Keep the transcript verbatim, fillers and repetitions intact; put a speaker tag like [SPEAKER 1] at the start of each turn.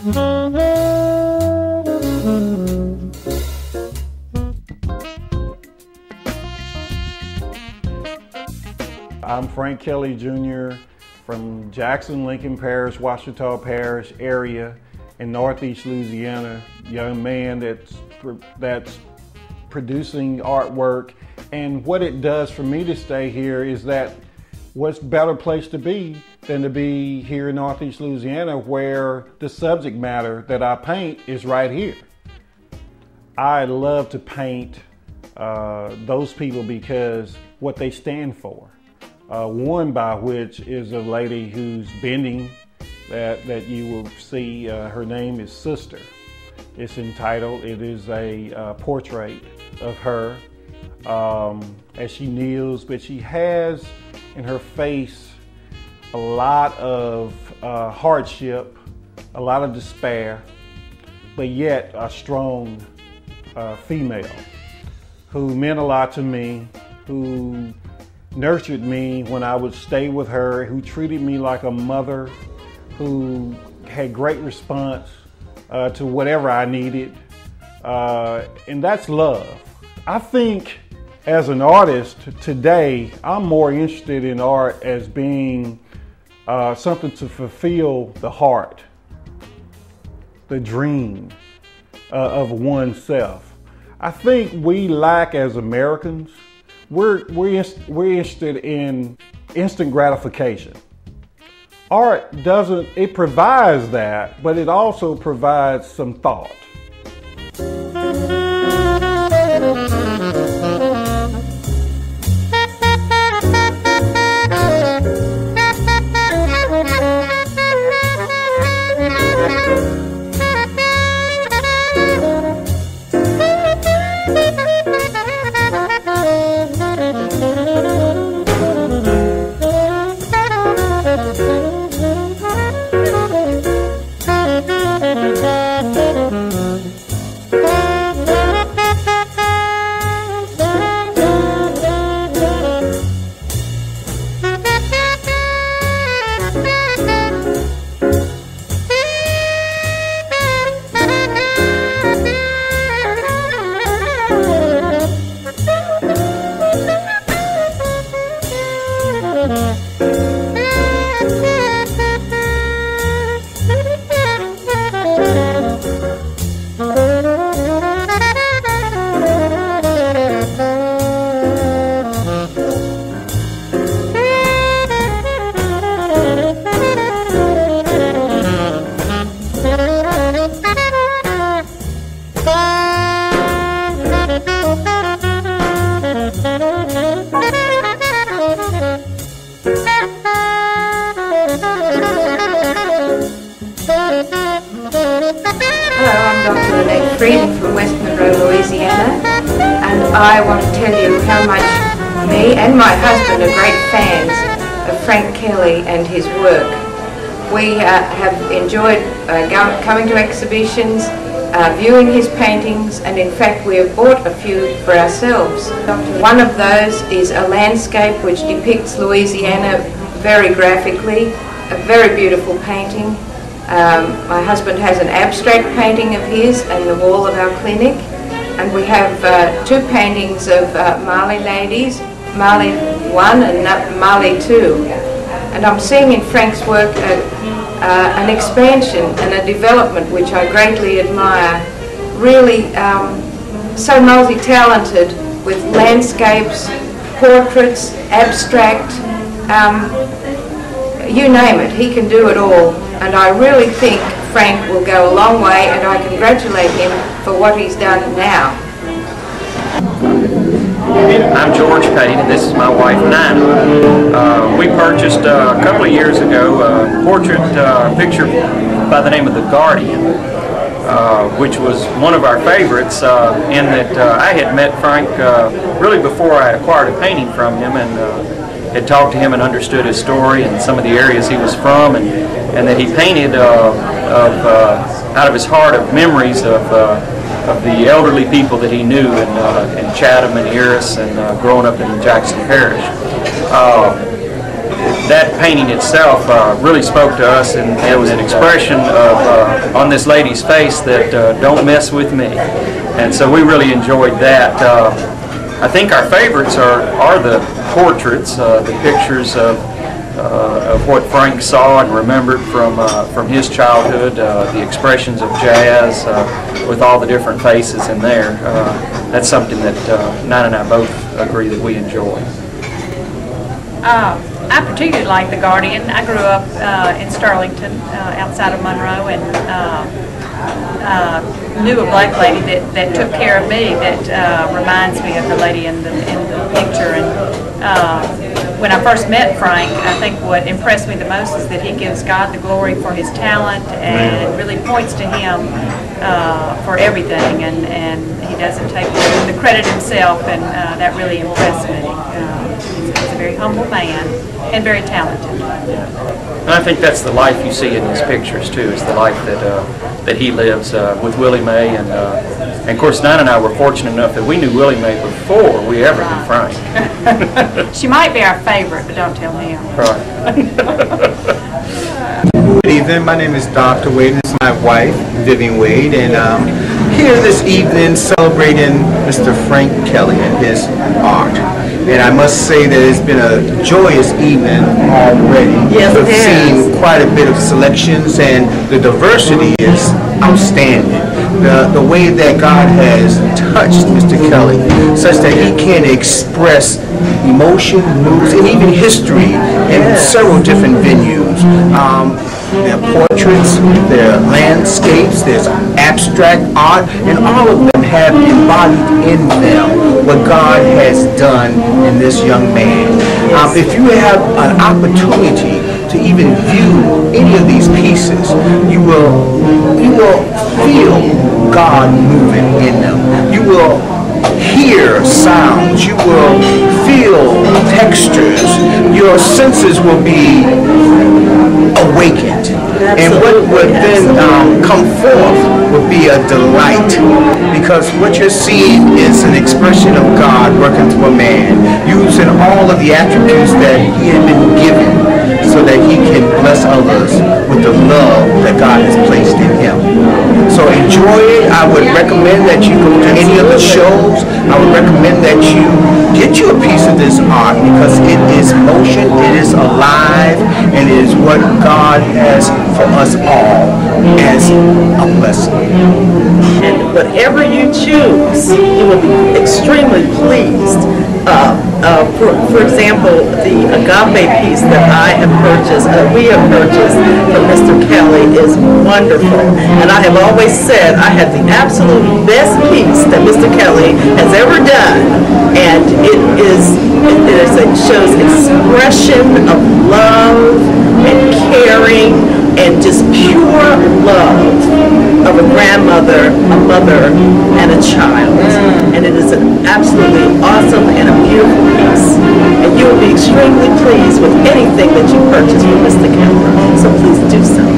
[SPEAKER 1] I'm Frank Kelly Junior from Jackson, Lincoln Parish, Ouachita Parish area in Northeast Louisiana. Young man that's, that's producing artwork. And what it does for me to stay here is that what's better place to be than to be here in Northeast Louisiana, where the subject matter that I paint is right here. I love to paint uh, those people because what they stand for. Uh, one by which is a lady who's bending that, that you will see. Uh, her name is Sister. It's entitled, it is a uh, portrait of her um, as she kneels, but she has in her face a lot of uh, hardship, a lot of despair, but yet a strong uh, female who meant a lot to me, who nurtured me when I would stay with her, who treated me like a mother, who had great response uh, to whatever I needed, uh, and that's love. I think as an artist today, I'm more interested in art as being uh, something to fulfill the heart, the dream uh, of oneself. I think we lack as Americans. We're, we're, we're interested in instant gratification. Art doesn't, it provides that, but it also provides some thought.
[SPEAKER 2] From West Monroe, Louisiana, and I want to tell you how much me and my husband are great fans of Frank Kelly and his work. We uh, have enjoyed uh, go coming to exhibitions, uh, viewing his paintings, and in fact we have bought a few for ourselves. One of those is a landscape which depicts Louisiana very graphically, a very beautiful painting. Um, my husband has an abstract painting of his in the wall of our clinic, and we have uh, two paintings of uh, Mali ladies, Mali one and Mali two. And I'm seeing in Frank's work a, uh, an expansion and a development which I greatly admire, really um, so multi-talented with landscapes, portraits, abstract, um, you name it, he can do it all. And I really think Frank will go a long way, and I congratulate him for what he's done now.
[SPEAKER 3] I'm George Payne, and this is my wife Nina. Uh, we purchased uh, a couple of years ago a portrait uh, picture by the name of The Guardian, uh, which was one of our favorites uh, in that uh, I had met Frank uh, really before I acquired a painting from him, and uh, had talked to him and understood his story and some of the areas he was from, and, and that he painted uh, of, uh, out of his heart of memories of, uh, of the elderly people that he knew in, uh, in Chatham and Eris and uh, growing up in Jackson Parish. Uh, that painting itself uh, really spoke to us, and it was an expression of uh, on this lady's face that uh, don't mess with me, and so we really enjoyed that. Uh, I think our favorites are are the portraits, uh, the pictures of uh, of what Frank saw and remembered from uh, from his childhood, uh, the expressions of jazz uh, with all the different faces in there. Uh, that's something that uh, Nina and I both agree that we enjoy.
[SPEAKER 4] Uh, I particularly like The Guardian. I grew up uh, in Sterlington, uh, outside of Monroe, and uh, uh, knew a black lady that, that took care of me that uh, reminds me of the lady in the, in the picture. And uh, when I first met Frank, I think what impressed me the most is that he gives God the glory for his talent and really points to him uh, for everything, and, and he doesn't take the credit himself, and uh, that really impressed me. Uh, he's, he's a very humble man and very talented.
[SPEAKER 3] And I think that's the life you see in his pictures too. Is the life that uh, that he lives uh, with Willie Mae, and uh, and of course Nina and I were fortunate enough that we knew Willie Mae before we ever knew Frank.
[SPEAKER 4] She might be our favorite, but don't tell him.
[SPEAKER 3] Right.
[SPEAKER 5] Good evening. My name is Doctor Wade, and this is my wife, Vivian Wade, and um, here this evening celebrating Mister Frank Kelly and his art. And I must say that it's been a joyous evening already.
[SPEAKER 6] Yes,
[SPEAKER 5] We've
[SPEAKER 6] it has.
[SPEAKER 5] seen quite a bit of selections, and the diversity is outstanding. The, the way that God has touched Mister Kelly, such that he can express emotion, moods, and even history in several different venues. Um, there are portraits, there are landscapes, there's abstract art, and all of them have embodied in them what God has done in this young man. Um, if you have an opportunity to even view any of these pieces, you will, you will feel God moving in them. You will hear sounds, you will feel textures, your senses will be awakened. And what would then um, come forth would be a delight, because what you're seeing is an expression of God working through a man, using all of the attributes that he had been given so that he can bless others with the love that God has placed in him. So enjoy it. I would recommend that you go to any of the shows. I would recommend that you get you a piece of this art, because it is motion, it is alive, and it is what God has for us all as a blessing.
[SPEAKER 6] And whatever you choose, you will be extremely pleased. Uh, uh, for, for example, the agape piece that I have purchased, uh, we have purchased from Mister Kelly, is wonderful. And I have always said I have the absolute best piece that Mister Kelly has ever done. And it is, it, is, it shows expression of love and caring and just pure love of a grandmother, a mother, and a child. And it is an absolutely awesome and a beautiful piece. And you will be extremely pleased with anything that you purchase from Mister Kelly. So please do so.